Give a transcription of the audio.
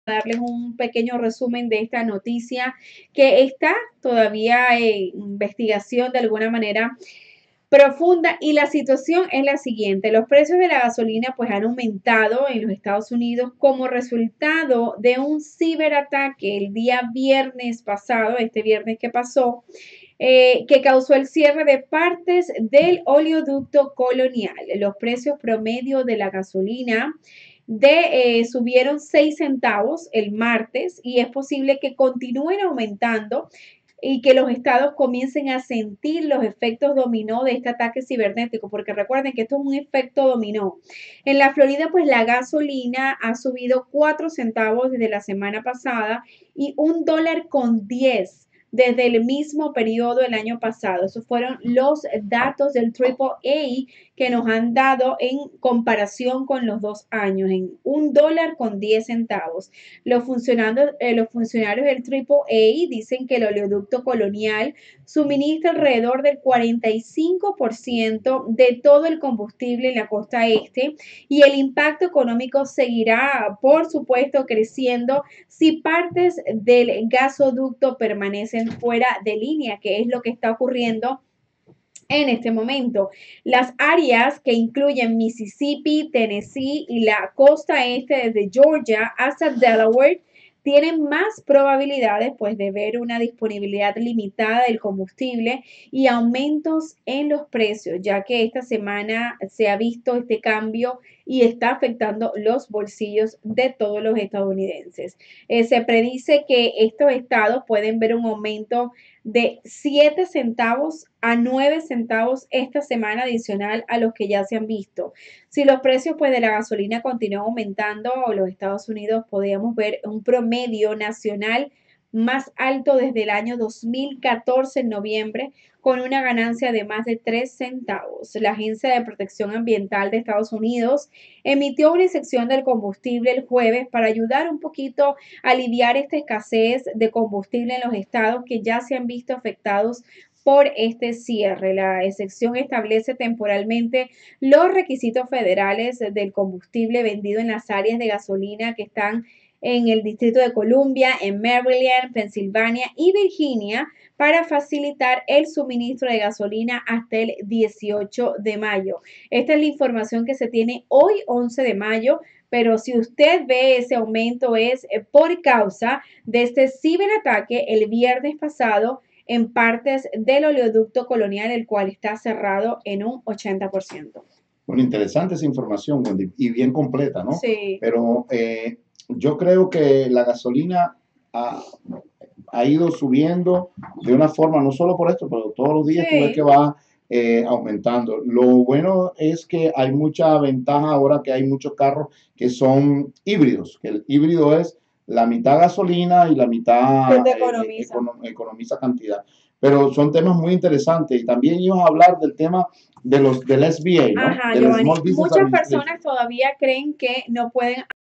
darles un pequeño resumen de esta noticia que está todavía en investigación de alguna manera profunda y la situación es la siguiente. Los precios de la gasolina pues han aumentado en los Estados Unidos como resultado de un ciberataque el día viernes pasado, este viernes que pasó, que causó el cierre de partes del oleoducto Colonial. Los precios promedio de la gasolina subieron 6 centavos el martes y es posible que continúen aumentando y que los estados comiencen a sentir los efectos dominó de este ataque cibernético, porque recuerden que esto es un efecto dominó. En la Florida, pues la gasolina ha subido 4 centavos desde la semana pasada y $1.10 desde el mismo periodo del año pasado. Esos fueron los datos del AAA que nos han dado en comparación con los 2 años, en $1.10. Los funcionarios del AAA dicen que el oleoducto Colonial suministra alrededor del 45% de todo el combustible en la costa este y el impacto económico seguirá, por supuesto, creciendo si partes del gasoducto permanecen fuera de línea, que es lo que está ocurriendo en este momento. Las áreas que incluyen Mississippi, Tennessee y la costa este desde Georgia hasta Delaware tienen más probabilidades pues de ver una disponibilidad limitada del combustible y aumentos en los precios, ya que esta semana se ha visto este cambio y está afectando los bolsillos de todos los estadounidenses. Se predice que estos estados pueden ver un aumento de 7 centavos a 9 centavos esta semana adicional a los que ya se han visto. Si los precios pues, de la gasolina continúan aumentando, los Estados Unidos podríamos ver un promedio nacional más alto desde el año 2014 en noviembre, con una ganancia de más de 3 centavos. La Agencia de Protección Ambiental de Estados Unidos emitió una sección del combustible el jueves para ayudar un poquito a aliviar esta escasez de combustible en los estados que ya se han visto afectados por este cierre. La excepción establece temporalmente los requisitos federales del combustible vendido en las áreas de gasolina que están en el Distrito de Columbia, en Maryland, Pensilvania y Virginia para facilitar el suministro de gasolina hasta el 18 de mayo. Esta es la información que se tiene hoy, 11 de mayo, pero si usted ve ese aumento es por causa de este ciberataque el viernes pasado en partes del oleoducto Colonial, el cual está cerrado en un 80%. Bueno, interesante esa información, Wendy, y bien completa, ¿no? Sí. Pero yo creo que la gasolina ha ido subiendo de una forma, no solo por esto, pero todos los días tú ves que va aumentando. Lo bueno es que hay mucha ventaja ahora que hay muchos carros que son híbridos, que el híbrido es la mitad gasolina y la mitad economiza cantidad. Pero son temas muy interesantes y también íbamos a hablar del tema de del SBA, ¿no? Ajá, Del Giovanni. Small Business Muchas Administration. personas todavía creen que no pueden